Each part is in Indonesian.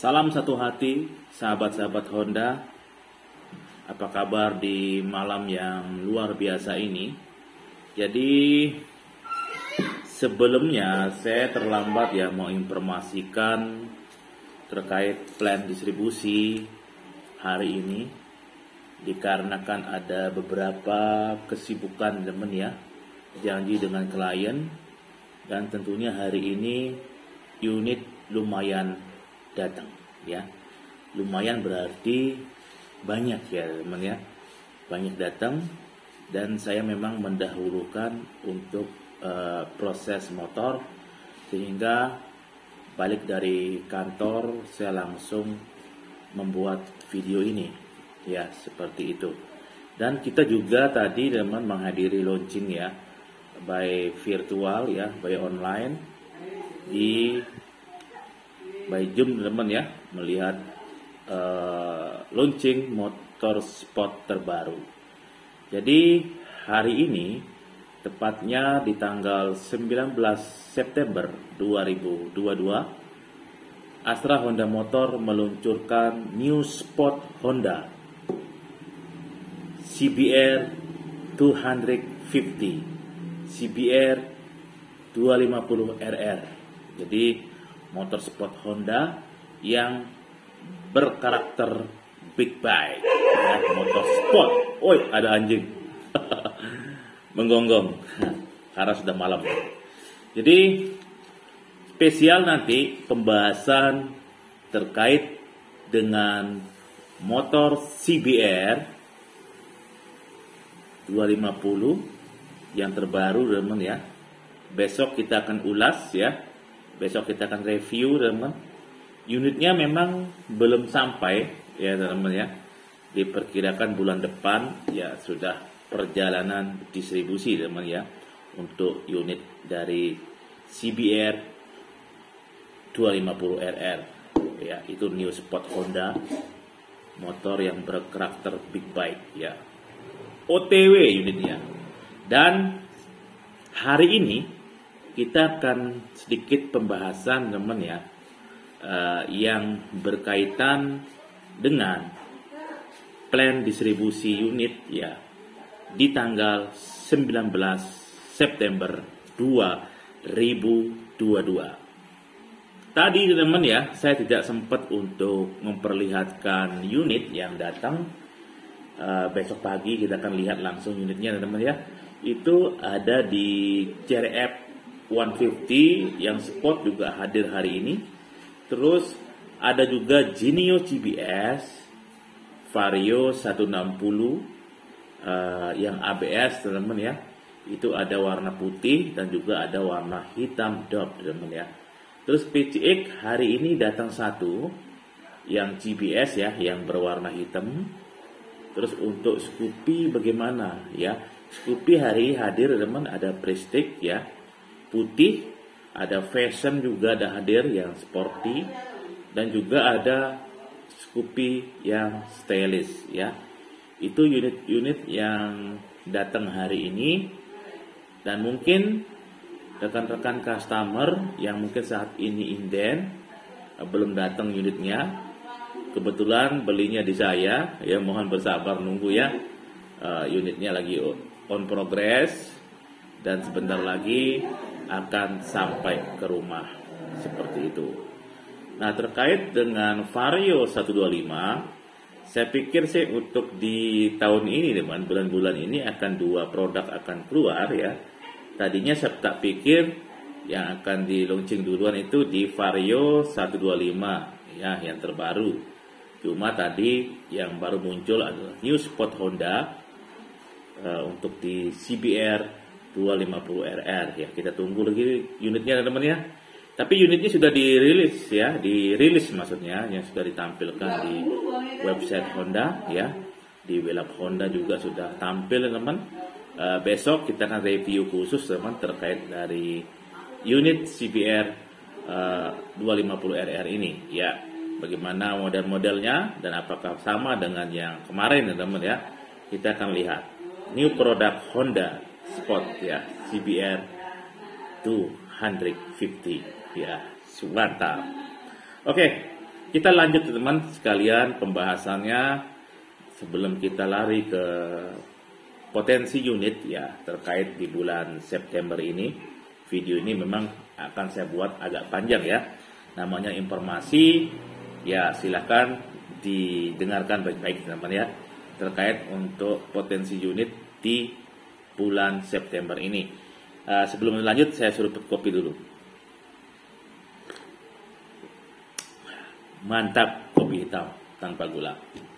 Salam satu hati, sahabat-sahabat Honda. Apa kabar di malam yang luar biasa ini? Jadi sebelumnya saya terlambat ya mau informasikan terkait plan distribusi hari ini, dikarenakan ada beberapa kesibukan teman ya, janji dengan klien, dan tentunya hari ini unit lumayan datang ya. Lumayan berarti banyak ya teman ya, banyak datang, dan saya memang mendahulukan untuk proses motor, sehingga balik dari kantor saya langsung membuat video ini ya, seperti itu. Dan kita juga tadi teman menghadiri launching ya, by virtual ya, by online by Zoom teman ya, melihat launching motor sport terbaru. Jadi hari ini tepatnya di tanggal 19 September 2022, Astra Honda Motor meluncurkan new sport Honda CBR 250 CBR 250RR. Jadi motor sport Honda yang berkarakter big bike ya, motor sport. Oi, ada anjing menggonggong karena sudah malam. Jadi spesial nanti pembahasan terkait dengan motor CBR 250 yang terbaru teman ya. Besok kita akan ulas ya. Besok kita akan review teman. Unitnya memang belum sampai ya teman ya. Diperkirakan bulan depan ya sudah perjalanan distribusi teman ya, untuk unit dari CBR 250RR ya. Itu new sport Honda, motor yang berkarakter big bike ya. OTW unitnya. Dan hari ini kita akan sedikit pembahasan teman ya, yang berkaitan dengan plan distribusi unit ya di tanggal 19 September 2022. Tadi teman ya, saya tidak sempat untuk memperlihatkan unit yang datang. Besok pagi kita akan lihat langsung unitnya teman ya. Itu ada di CRF 150 yang sport juga hadir hari ini. Terus ada juga Genio CBS Vario 160 yang ABS teman ya. Itu ada warna putih dan juga ada warna hitam dop teman ya. Terus PCX hari ini datang satu yang GBS ya, yang berwarna hitam. Terus untuk Scoopy bagaimana ya? Scoopy hari hadir teman, ada Prestige ya, putih, ada Fashion juga ada hadir yang sporty, dan juga ada Scoopy yang stylish ya. Itu unit-unit yang datang hari ini. Dan mungkin rekan-rekan customer yang mungkin saat ini inden belum datang unitnya, kebetulan belinya di saya ya, mohon bersabar nunggu ya. Unitnya lagi on progress dan sebentar lagi akan sampai ke rumah, seperti itu. Nah, terkait dengan Vario 125, saya pikir sih untuk di tahun ini teman, bulan-bulan ini akan dua produk akan keluar ya. Tadinya saya tak pikir yang akan di launching duluan itu di Vario 125 ya, yang terbaru. Cuma tadi yang baru muncul adalah new sport Honda untuk di CBR 250RR ya. Kita tunggu lagi unitnya teman ya. Tapi unitnya sudah dirilis ya, dirilis maksudnya, yang sudah ditampilkan di website Honda ya. Di Welab Honda juga sudah tampil teman. Besok kita akan review khusus teman terkait dari unit CBR 250RR ini ya. Bagaimana model-modelnya dan apakah sama dengan yang kemarin teman ya. Kita akan lihat new product Honda Sport ya, CBR 250 ya, mantap. Oke, kita lanjut teman sekalian pembahasannya sebelum kita lari ke potensi unit ya terkait di bulan September ini. Video ini memang akan saya buat agak panjang ya. Namanya informasi ya, silahkan didengarkan baik-baik teman-teman ya terkait untuk potensi unit di bulan September ini. Sebelum lanjut saya suruh kopi dulu. Mantap, kopi hitam tanpa gula.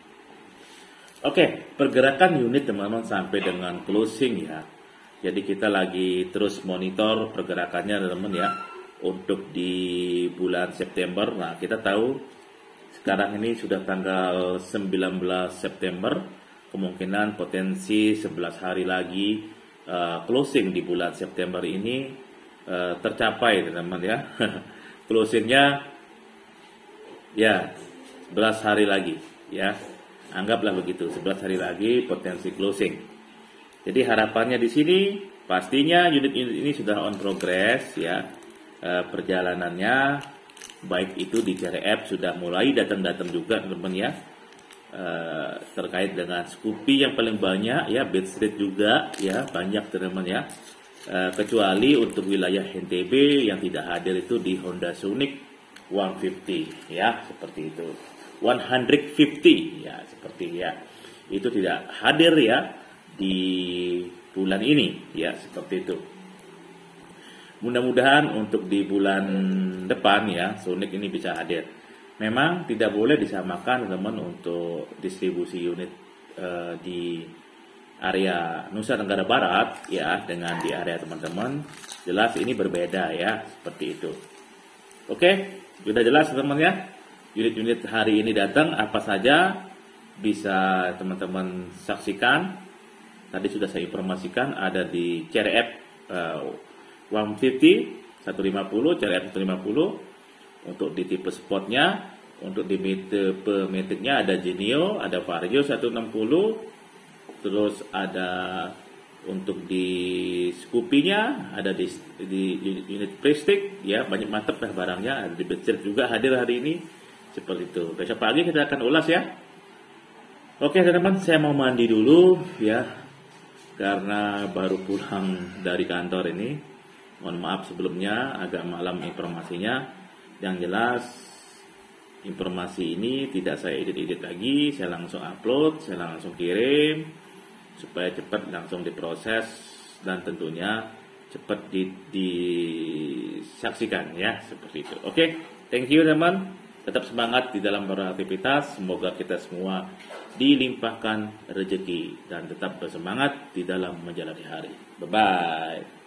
Oke, pergerakan unit teman-teman sampai dengan closing ya. Jadi kita lagi terus monitor pergerakannya teman-teman ya untuk di bulan September. Nah, kita tahu sekarang ini sudah tanggal 19 September, kemungkinan potensi 11 hari lagi closing di bulan September ini tercapai teman-teman ya. Closingnya ya 11 hari lagi ya. Anggaplah begitu, 11 hari lagi potensi closing. Jadi harapannya di sini pastinya unit-unit ini sudah on progress ya. Perjalanannya baik itu di CRF sudah mulai datang-datang juga teman-teman ya. Terkait dengan Scoopy yang paling banyak ya, Bed Street juga ya banyak teman-teman ya. Kecuali untuk wilayah NTB yang tidak hadir itu di Honda Sonic 150 ya, seperti itu. 150 ya, seperti ya. Itu tidak hadir ya di bulan ini ya, seperti itu. Mudah-mudahan untuk di bulan depan ya Sonic ini bisa hadir. Memang tidak boleh disamakan teman-teman untuk distribusi unit di area Nusa Tenggara Barat ya dengan di area teman-teman. Jelas ini berbeda ya, seperti itu. Oke, sudah jelas teman-teman ya. Unit-unit hari ini datang apa saja bisa teman-teman saksikan. Tadi sudah saya informasikan ada di CRF 150, 150, CRF 150 untuk di tipe spotnya. Untuk di tipe metiknya ada Genio, ada Vario 160, terus ada untuk di Scoopy-nya ada di unit Prestige ya, banyak mantap lah barangnya. Ada di Betcher juga hadir hari ini, seperti itu. Besok pagi kita akan ulas ya. Oke teman-teman, saya mau mandi dulu ya karena baru pulang dari kantor ini. Mohon maaf sebelumnya agak malam informasinya. Yang jelas informasi ini tidak saya edit-edit lagi, saya langsung upload, saya langsung kirim supaya cepat langsung diproses dan tentunya cepat disaksikan ya, seperti itu. Oke, thank you teman. Tetap semangat di dalam beraktivitas. Semoga kita semua dilimpahkan rezeki dan tetap bersemangat di dalam menjalani hari. Bye-bye.